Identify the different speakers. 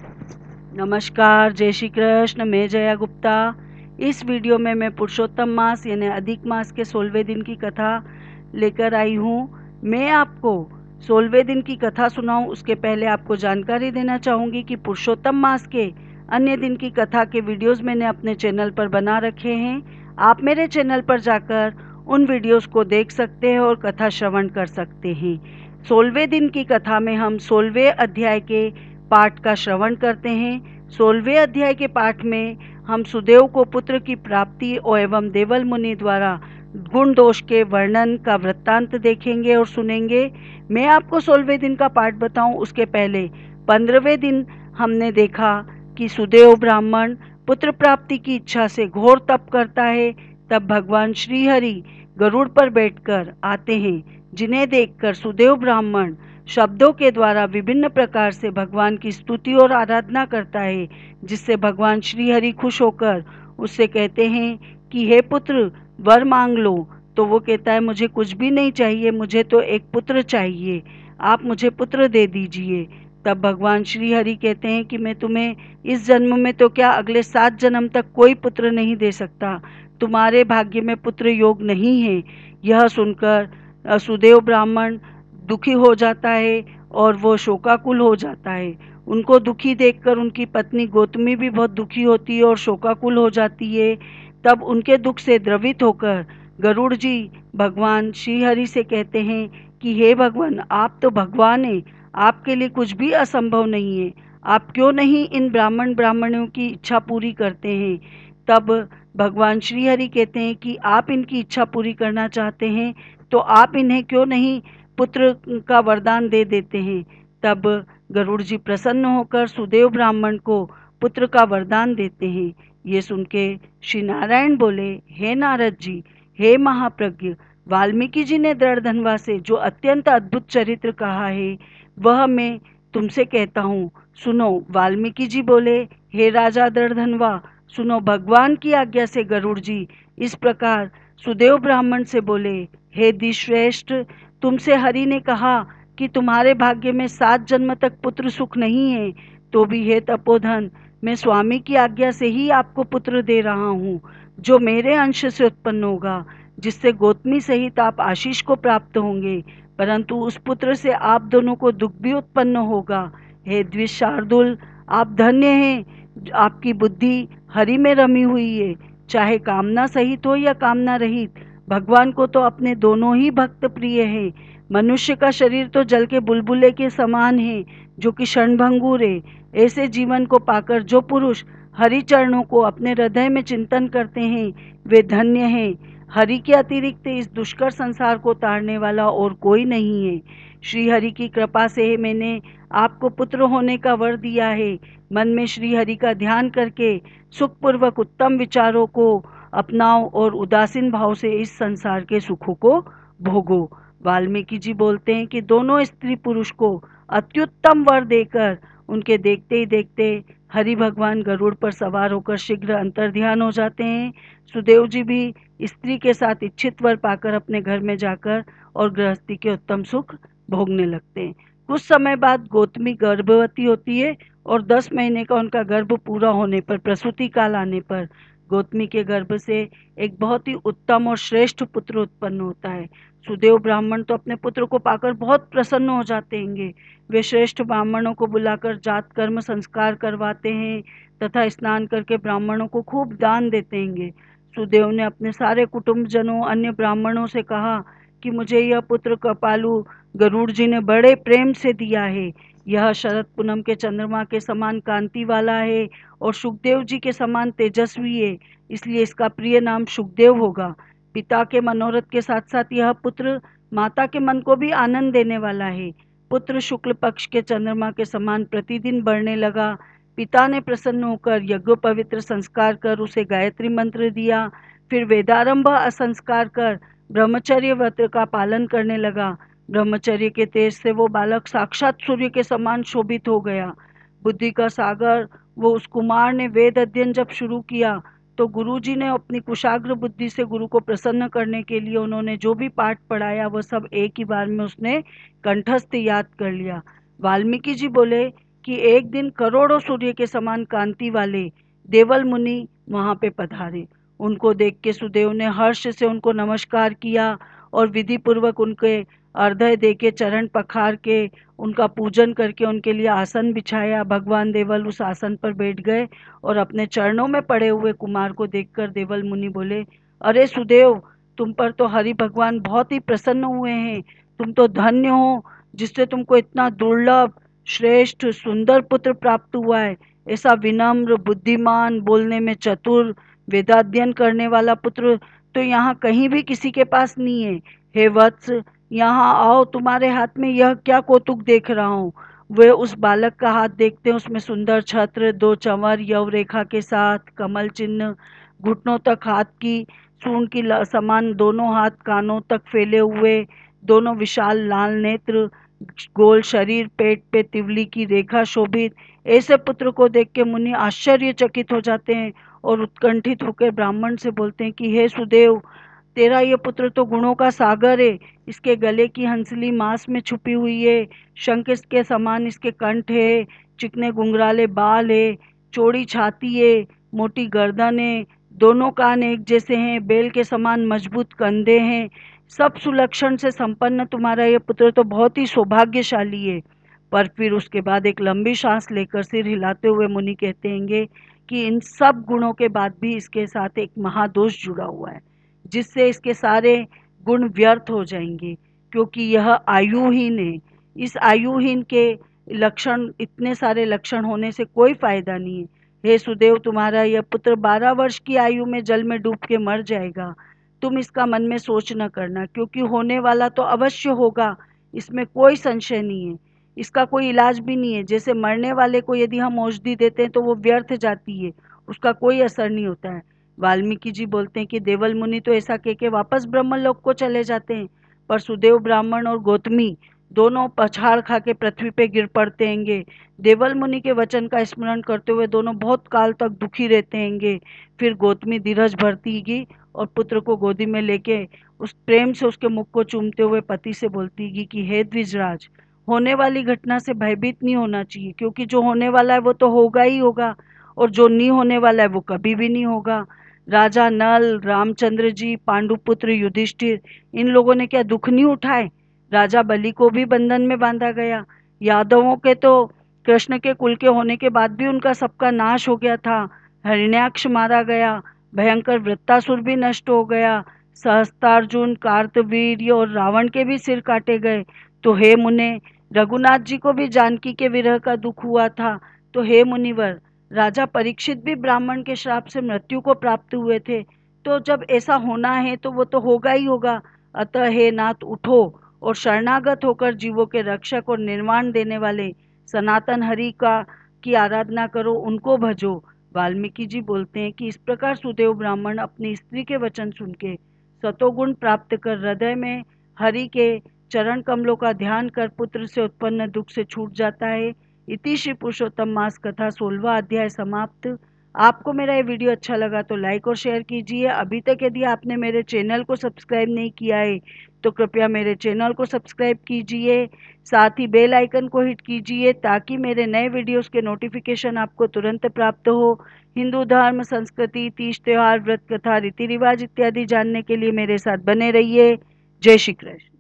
Speaker 1: नमस्कार, जय श्री कृष्ण। मैं जया गुप्ता। इस वीडियो में मैं पुरुषोत्तम मास यानी अधिक मास के 16वें दिन की कथा लेकर आई हूँ। मैं आपको 16वें दिन की कथा सुनाऊँ उसके पहले आपको जानकारी देना चाहूँगी कि पुरुषोत्तम मास के अन्य दिन की कथा के वीडियोस मैंने अपने चैनल पर बना रखे हैं। आप मेरे चैनल पर जाकर उन वीडियोस को देख सकते हैं और कथा श्रवण कर सकते हैं। 16वें दिन की कथा में हम 16वें अध्याय के पाठ का श्रवण करते हैं। 16वें अध्याय के पाठ में हम सुदेव को पुत्र की प्राप्ति एवं देवल मुनि द्वारा गुण दोष के वर्णन का वृत्तांत देखेंगे और सुनेंगे। मैं आपको 16वें दिन का पाठ बताऊं उसके पहले 15वें दिन हमने देखा कि सुदेव ब्राह्मण पुत्र प्राप्ति की इच्छा से घोर तप करता है। तब भगवान श्री हरि गरुड़ पर बैठकर आते हैं, जिन्हें देखकर सुदेव ब्राह्मण शब्दों के द्वारा विभिन्न प्रकार से भगवान की स्तुति और आराधना करता है, जिससे भगवान श्री हरि खुश होकर उससे कहते हैं कि हे पुत्र, वर मांग लो। तो वो कहता है मुझे कुछ भी नहीं चाहिए, मुझे तो एक पुत्र चाहिए, आप मुझे पुत्र दे दीजिए। तब भगवान श्री हरि कहते हैं कि मैं तुम्हें इस जन्म में तो क्या अगले 7 जन्म तक कोई पुत्र नहीं दे सकता, तुम्हारे भाग्य में पुत्र योग नहीं है। यह सुनकर सुदेव ब्राह्मण दुखी हो जाता है और वो शोकाकुल हो जाता है। उनको दुखी देखकर उनकी पत्नी गौतमी भी बहुत दुखी होती है और शोकाकुल हो जाती है। तब उनके दुख से द्रवित होकर गरुड़ जी भगवान श्री हरि से कहते हैं कि हे भगवान, आप तो भगवान हैं, आपके लिए कुछ भी असंभव नहीं है, आप क्यों नहीं इन ब्राह्मणों की इच्छा पूरी करते हैं। तब भगवान श्री हरि कहते हैं कि आप इनकी इच्छा पूरी करना चाहते हैं तो आप इन्हें क्यों नहीं पुत्र का वरदान दे देते हैं। तब गरुड़ जी प्रसन्न होकर सुदेव ब्राह्मण को पुत्र का वरदान देते हैं। ये सुन के श्री नारायण बोले, हे नारद जी, हे महाप्रज्ञ, वाल्मीकि जी ने दृढ़धनवा से जो अत्यंत अद्भुत चरित्र कहा है वह मैं तुमसे कहता हूँ, सुनो। वाल्मीकि जी बोले, हे राजा दृढ़धनवा, सुनो। भगवान की आज्ञा से गरुड़ जी इस प्रकार सुदेव ब्राह्मण से बोले, हे दिश्रेष्ठ, तुमसे हरि ने कहा कि तुम्हारे भाग्य में 7 जन्म तक पुत्र सुख नहीं है, तो भी हे तपोधन, मैं स्वामी की आज्ञा से ही आपको पुत्र दे रहा हूँ, जो मेरे अंश से उत्पन्न होगा, जिससे गौतमी सहित आप आशीष को प्राप्त होंगे, परंतु उस पुत्र से आप दोनों को दुख भी उत्पन्न होगा। हे द्विशार्दुल, आप धन्य हैं, आपकी बुद्धि हरि में रमी हुई है। चाहे कामना सहित हो या कामना रहित, भगवान को तो अपने दोनों ही भक्त प्रिय हैं। मनुष्य का शरीर तो जल के बुलबुले के समान है, जो कि क्षणभंगुर है। ऐसे जीवन को पाकर जो पुरुष हरि चरणों को अपने हृदय में चिंतन करते हैं, वे धन्य हैं। हरि के अतिरिक्त इस दुष्कर संसार को तारने वाला और कोई नहीं है। श्री हरि की कृपा से मैंने आपको पुत्र होने का वर दिया है। मन में श्री हरि का ध्यान करके सुखपूर्वक उत्तम विचारों को अपनाओ और उदासीन भाव से इस संसार के सुखों को भोगो। वाल्मीकि जी बोलते हैं कि दोनों स्त्री पुरुष को अत्युत्तम वर देकर उनके देखते ही देखते हरि भगवान गरुड़ पर सवार होकर शीघ्र अंतर्ध्यान हो जाते हैं। सुदेव जी भी स्त्री के साथ इच्छित वर पाकर अपने घर में जाकर और गृहस्थी के उत्तम सुख भोगने लगते हैं। कुछ समय बाद गौतमी गर्भवती होती है और 10 महीने का उनका गर्भ पूरा होने पर, प्रसूति काल आने पर, गौतमी के गर्भ से एक बहुत ही उत्तम और श्रेष्ठ पुत्र उत्पन्न होता है। सुदेव ब्राह्मण तो अपने पुत्र को पाकर बहुत प्रसन्न हो जाते हैं। वे श्रेष्ठ ब्राह्मणों को बुलाकर जात कर्म संस्कार करवाते हैं तथा स्नान करके ब्राह्मणों को खूब दान देते हैं। सुदेव ने अपने सारे कुटुंबजनों अन्य ब्राह्मणों से कहा कि मुझे यह पुत्र कृपालु गरुड़ जी ने बड़े प्रेम से दिया है। यह शरद पूनम के चंद्रमा के समान कांति वाला है और सुखदेव जी के समान तेजस्वी है, इसलिए इसका प्रिय नाम सुखदेव होगा। पिता के मनोरथ के साथ साथ यह पुत्र माता के मन को भी आनंद देने वाला है। पुत्र शुक्ल पक्ष के चंद्रमा के समान प्रतिदिन बढ़ने लगा। पिता ने प्रसन्न होकर यज्ञोपवित्र संस्कार कर उसे गायत्री मंत्र दिया। फिर वेदारंभ संस्कार कर ब्रह्मचर्य व्रत का पालन करने लगा। ब्रह्मचर्य के तेज से वो बालक साक्षात सूर्य के समान शोभित हो गया। बुद्धि का सागर वो उस कुमार ने वेद अध्ययन जब शुरू किया तो गुरुजी ने अपनी कुशाग्र बुद्धि से गुरु को प्रसन्न करने के लिए उन्होंने जो भी पाठ पढ़ाया वह सब एक ही बार में उसने कंठस्थ याद कर लिया। वाल्मीकि जी बोले कि एक दिन करोड़ों सूर्य के समान कांति वाले देवल मुनि वहां पे पधारे। उनको देख के सुदेव ने हर्ष से उनको नमस्कार किया और विधि पूर्वक उनके अर्घ्य दे के चरण पखार के उनका पूजन करके उनके लिए आसन बिछाया। भगवान देवल उस आसन पर बैठ गए और अपने चरणों में पड़े हुए कुमार को देखकर देवल मुनि बोले, अरे सुदेव, तुम पर तो हरि भगवान बहुत ही प्रसन्न हुए हैं। तुम तो धन्य हो जिससे तुमको इतना दुर्लभ, श्रेष्ठ, सुंदर पुत्र प्राप्त हुआ है। ऐसा विनम्र, बुद्धिमान, बोलने में चतुर, वेदाध्ययन करने वाला पुत्र तो यहाँ कहीं भी किसी के पास नहीं है। हे वत्स, यहाँ आओ, तुम्हारे हाथ में यह क्या कौतुक देख रहा हूँ। वे उस बालक का हाथ देखते हैं, उसमें सुंदर छत्र, 2 चंवर यव रेखा के साथ, कमल चिन्ह, घुटनों तक हाथ की सूंड की समान दोनों हाथ कानों तक फैले हुए, दोनों विशाल लाल नेत्र, गोल शरीर, पेट पे तिवली की रेखा शोभित। ऐसे पुत्र को देख के मुनि आश्चर्यचकित हो जाते हैं और उत्कंठित होकर ब्राह्मण से बोलते हैं कि हे सुदेव, तेरा ये पुत्र तो गुणों का सागर है। इसके गले की हंसली मांस में छुपी हुई है, शंख के समान इसके कंठ है, चिकने गुंगराले बाल है, चौड़ी छाती है, मोटी गर्दन है, दोनों कान एक जैसे हैं, बेल के समान मजबूत कंधे हैं। सब सुलक्षण से संपन्न तुम्हारा ये पुत्र तो बहुत ही सौभाग्यशाली है। पर फिर उसके बाद एक लंबी सांस लेकर सिर हिलाते हुए मुनि कहते हैं कि इन सब गुणों के बाद भी इसके साथ एक महादोष जुड़ा हुआ है, जिससे इसके सारे गुण व्यर्थ हो जाएंगे, क्योंकि यह आयुहीन है। इस आयुहीन के लक्षण, इतने सारे लक्षण होने से कोई फायदा नहीं है। हे सुदेव, तुम्हारा यह पुत्र 12 वर्ष की आयु में जल में डूब के मर जाएगा। तुम इसका मन में सोच न करना, क्योंकि होने वाला तो अवश्य होगा, इसमें कोई संशय नहीं है। इसका कोई इलाज भी नहीं है। जैसे मरने वाले को यदि हम औषधि देते हैं तो वो व्यर्थ जाती है, उसका कोई असर नहीं होता है। वाल्मीकि जी बोलते हैं कि देवल मुनि तो ऐसा कह के वापस ब्रह्मलोक को चले जाते हैं, पर सुदेव ब्राह्मण और गौतमी दोनों पछाड़ खा के पृथ्वी पे गिर पड़ते हैंगे। देवल मुनि के वचन का स्मरण करते हुए दोनों बहुत काल तक दुखी रहते हैंगे। फिर गौतमी धीरज भरतीगी और पुत्र को गोदी में लेके उस प्रेम से उसके मुख को चूमते हुए पति से बोलतीगी कि हे द्विजराज, होने वाली घटना से भयभीत नहीं होना चाहिए, क्योंकि जो होने वाला है वो तो होगा ही होगा, और जो नहीं होने वाला है वो कभी भी नहीं होगा। राजा नल, रामचंद्र जी, पांडुपुत्र युधिष्ठिर, इन लोगों ने क्या दुख नहीं उठाए। राजा बलि को भी बंधन में बांधा गया। यादवों के तो कृष्ण के कुल के होने के बाद भी उनका सबका नाश हो गया था। हिरण्याक्ष मारा गया, भयंकर वृत्तासुर भी नष्ट हो गया, सहस्त्रार्जुन, कार्तवीर्य और रावण के भी सिर काटे गए। तो हे मुने, रघुनाथ जी को भी जानकी के विरह का दुख हुआ था। तो हे मुनिवर, राजा परीक्षित भी ब्राह्मण के श्राप से मृत्यु को प्राप्त हुए थे। तो जब ऐसा होना है तो वो तो होगा ही होगा। अतः हे नाथ, उठो और शरणागत होकर जीवों के रक्षक और निर्वाण देने वाले सनातन हरि का की आराधना करो, उनको भजो। वाल्मीकि जी बोलते हैं कि इस प्रकार सुदेव ब्राह्मण अपनी स्त्री के वचन सुन के सतोगुण प्राप्त कर हृदय में हरि के चरण कमलों का ध्यान कर पुत्र से उत्पन्न दुख से छूट जाता है। इति श्री पुरुषोत्तम मास कथा 16वां अध्याय समाप्त। आपको मेरा ये वीडियो अच्छा लगा तो लाइक और शेयर कीजिए। अभी तक यदि आपने मेरे चैनल को सब्सक्राइब नहीं किया है तो कृपया मेरे चैनल को सब्सक्राइब कीजिए, साथ ही बेल आइकन को हिट कीजिए ताकि मेरे नए वीडियोस के नोटिफिकेशन आपको तुरंत प्राप्त हो। हिंदू धर्म, संस्कृति, तीज त्योहार, व्रत कथा, रीति रिवाज इत्यादि जानने के लिए मेरे साथ बने रहिए। जय श्री कृष्ण।